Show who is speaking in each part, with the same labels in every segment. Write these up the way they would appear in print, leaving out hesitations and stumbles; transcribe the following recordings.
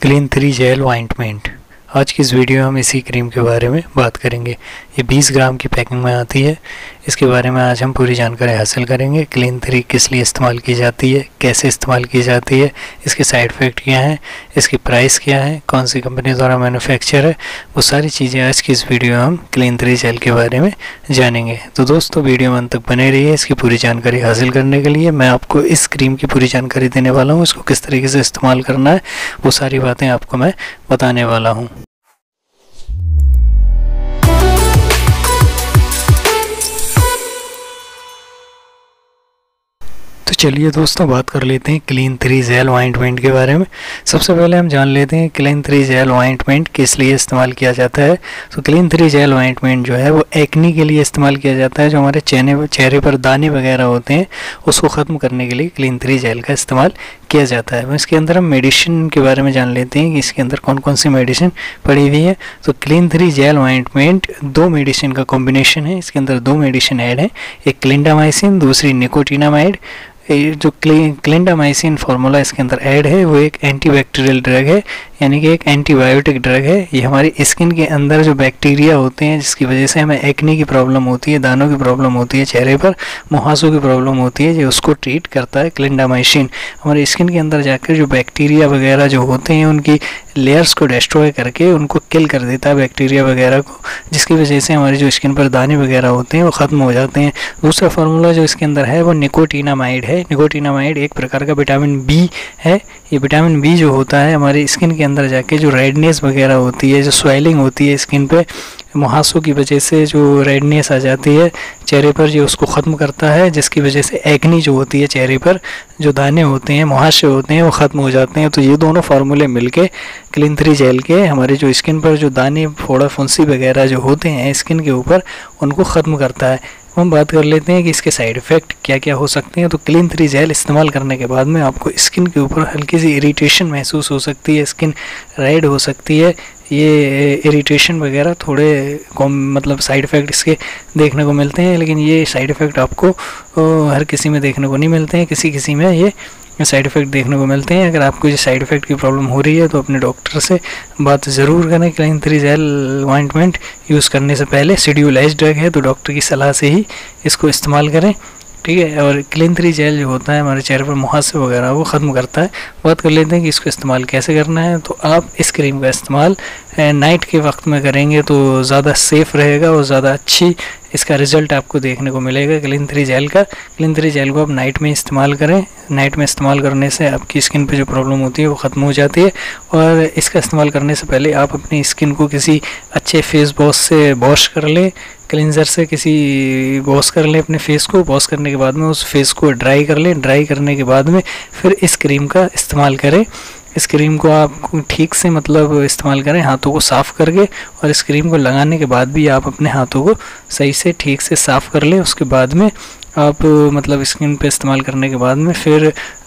Speaker 1: Clean 3 gel ointment. आज की इस वीडियो में हम इसी क्रीम के बारे में बात करेंगे। ये 20 ग्राम की पैकिंग में आती है। इसके बारे में आज हम पूरी जानकारी हासिल करेंगे। क्लीन 3 किस लिए इस्तेमाल की जाती है, कैसे इस्तेमाल की जाती है, इसके साइड इफ़ेक्ट क्या हैं, इसकी प्राइस क्या है, कौन सी कंपनी द्वारा मैन्युफैक्चर है, वो सारी चीज़ें आज की इस वीडियो में हम क्लीन 3 जेल के बारे में जानेंगे। तो दोस्तों वीडियो में अंत तक बने रहिए। इसकी पूरी जानकारी हासिल करने के लिए मैं आपको इस क्रीम की पूरी जानकारी देने वाला हूँ। इसको किस तरीके से इस्तेमाल करना है वो सारी बातें आपको मैं बताने वाला हूँ। तो चलिए दोस्तों बात कर लेते हैं क्लीन 3 जेल ऑइंटमेंट के बारे में। सबसे पहले हम जान लेते हैं क्लीन 3 जेल ऑइंटमेंट किस लिए इस्तेमाल किया जाता है। तो क्लीन 3 जेल ऑइंटमेंट जो है वो एक्नी के लिए इस्तेमाल किया जाता है। जो हमारे चेहरे पर दाने वगैरह होते हैं उसको ख़त्म करने के लिए क्लीन 3 जेल का इस्तेमाल किया जाता है। इसके अंदर हम मेडिसिन के बारे में जान लेते हैं कि इसके अंदर कौन कौन सी मेडिसिन पड़ी हुई है। तो क्लीन 3 जेल ऑइंटमेंट 2 मेडिसिन का कॉम्बिनेशन है। इसके अंदर 2 मेडिसिन ऐड है, एक क्लिंडामाइसिन, दूसरी निकोटिनामाइड। जो क्लिंडामाइसिन फार्मूला इसके अंदर ऐड है वो एक एंटीबैक्टीरियल ड्रग है, यानी कि एक एंटीबायोटिक ड्रग है। ये हमारी स्किन के अंदर जो बैक्टीरिया होते हैं जिसकी वजह से हमें एक्ने की प्रॉब्लम होती है, दानों की प्रॉब्लम होती है, चेहरे पर मुहासों की प्रॉब्लम होती है, जो उसको ट्रीट करता है क्लिंडामाइसिन। हमारी स्किन के अंदर जाकर जो बैक्टीरिया वगैरह जो होते हैं उनकी लेयर्स को डिस्ट्रॉय करके उनको किल कर देता है, बैक्टीरिया वगैरह को, जिसकी वजह से हमारी जो स्किन पर दाने वगैरह होते हैं वो ख़त्म हो जाते हैं। दूसरा फार्मूला जो इसके अंदर है वो निकोटिनामाइड है। निकोटिनामाइड एक प्रकार का विटामिन बी है। ये विटामिन बी जो होता है हमारी स्किन के अंदर जाके जो रेडनेस वगैरह होती है, जो स्वेलिंग होती है स्किन पे, मुहासों की वजह से जो रेडनेस आ जाती है चेहरे पर, जो उसको ख़त्म करता है, जिसकी वजह से एक्नी जो होती है चेहरे पर जो दाने होते हैं, मुहासे होते हैं, वो ख़त्म हो जाते हैं। तो ये दोनों फार्मूले मिलके क्लीन 3 जेल के हमारे जो स्किन पर जो दाने, फोड़ा, फुंसी वगैरह जो होते हैं स्किन के ऊपर, उनको ख़त्म करता है। हम बात कर लेते हैं कि इसके साइड इफ़ेक्ट क्या क्या हो सकते हैं। तो क्लीन 3 जेल इस्तेमाल करने के बाद में आपको स्किन के ऊपर हल्की सी इरिटेशन महसूस हो सकती है, स्किन रेड हो सकती है। ये इरिटेशन वगैरह थोड़े मतलब साइड इफ़ेक्ट इसके देखने को मिलते हैं, लेकिन ये साइड इफ़ेक्ट आपको हर किसी में देखने को नहीं मिलते हैं। किसी किसी में ये साइड इफ़ेक्ट देखने को मिलते हैं। अगर आपको ये साइड इफ़ेक्ट की प्रॉब्लम हो रही है तो अपने डॉक्टर से बात ज़रूर करें। क्लीन 3 जेल ऑइंटमेंट यूज़ करने से पहले शेड्यूलाइज्ड ड्रग है तो डॉक्टर की सलाह से ही इसको इस्तेमाल करें, ठीक है। और क्लीन 3 जेल जो होता है हमारे चेहरे पर मुहासे वगैरह वो ख़त्म करता है। बात कर लेते हैं कि इसको इस्तेमाल कैसे करना है। तो आप इस क्रीम का इस्तेमाल नाइट के वक्त में करेंगे तो ज़्यादा सेफ़ रहेगा और ज़्यादा अच्छी इसका रिज़ल्ट आपको देखने को मिलेगा क्लीन 3 जेल का। क्लीन 3 जेल को आप नाइट में इस्तेमाल करें। नाइट में इस्तेमाल करने से आपकी स्किन पे जो प्रॉब्लम होती है वो ख़त्म हो जाती है। और इसका इस्तेमाल करने से पहले आप अपनी स्किन को किसी अच्छे फेस वॉश से वॉश कर लें, क्लिनज़र से किसी वॉश कर लें अपने फेस को। वॉश करने के बाद में उस फेस को ड्राई कर लें। ड्राई करने के बाद में फिर इस क्रीम का इस्तेमाल करें। इस क्रीम को आप ठीक से मतलब इस्तेमाल करें हाथों को साफ़ करके, और इस क्रीम को लगाने के बाद भी आप अपने हाथों को सही से ठीक से साफ़ कर लें। उसके बाद में आप मतलब स्किन पे इस्तेमाल करने के बाद में फिर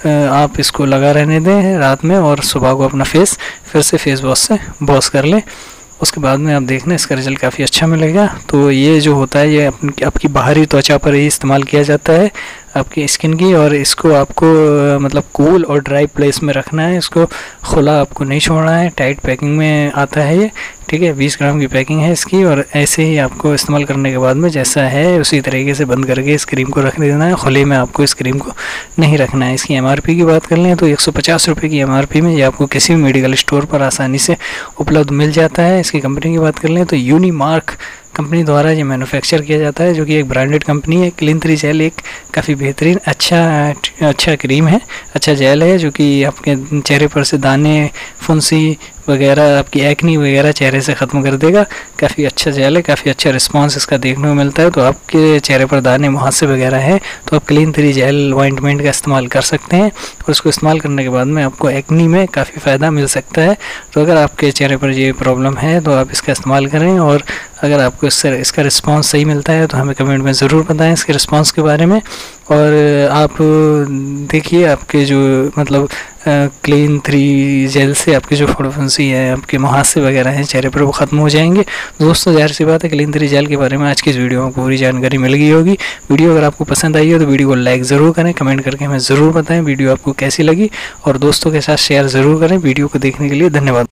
Speaker 1: आप इसको लगा रहने दें रात में, और सुबह को अपना फेस फिर से फेस वॉश से वॉश कर लें। उसके बाद में आप देखना इसका रिज़ल्ट काफ़ी अच्छा मिलेगा। तो ये जो होता है ये आपकी बाहरी त्वचा पर ही इस्तेमाल किया जाता है आपकी स्किन की, और इसको आपको मतलब कूल और ड्राई प्लेस में रखना है। इसको खुला आपको नहीं छोड़ना है। टाइट पैकिंग में आता है ये, ठीक है। 20 ग्राम की पैकिंग है इसकी, और ऐसे ही आपको इस्तेमाल करने के बाद में जैसा है उसी तरीके से बंद करके इस क्रीम को रख देना है। खुले में आपको इस क्रीम को नहीं रखना है। इसकी MRP की बात कर लें तो 150 रुपये की MRP में ये आपको किसी भी मेडिकल स्टोर पर आसानी से उपलब्ध मिल जाता है। इसकी कंपनी की बात कर लें तो यूनिमार्क कंपनी द्वारा ये मैन्युफैक्चर किया जाता है, जो कि एक ब्रांडेड कंपनी है। क्लीन 3 जेल एक काफ़ी बेहतरीन अच्छा क्रीम है, अच्छा जेल है, जो कि आपके चेहरे पर से दाने, फुंसी वगैरह, आपकी एक्नी वगैरह चेहरे से ख़त्म कर देगा। काफ़ी अच्छा जेल है, काफ़ी अच्छा रिस्पांस इसका देखने को मिलता है। तो आपके चेहरे पर दाने, मुहासे वगैरह हैं तो आप क्लीन 3 जेल ऑइंटमेंट का इस्तेमाल कर सकते हैं, और उसको इस्तेमाल करने के बाद में आपको एक्नी में काफ़ी फ़ायदा मिल सकता है। तो अगर आपके चेहरे पर ये प्रॉब्लम है तो आप इसका इस्तेमाल करें, और अगर आपको इसका रिस्पांस सही मिलता है तो हमें कमेंट में ज़रूर बताएं इसके रिस्पांस के बारे में। और आप देखिए आपके जो मतलब क्लीन 3 जेल से आपकी जो फुंसी है, आपके मुहासे वगैरह हैं चेहरे पर, वो ख़त्म हो जाएंगे। दोस्तों ज़ाहिर सी बात है क्लीन 3 जेल के बारे में आज की इस वीडियो में पूरी जानकारी मिल गई होगी। वीडियो अगर आपको पसंद आई हो तो वीडियो को लाइक ज़रूर करें, कमेंट करके हमें ज़रूर बताएं वीडियो आपको कैसी लगी, और दोस्तों के साथ शेयर ज़रूर करें। वीडियो को देखने के लिए धन्यवाद।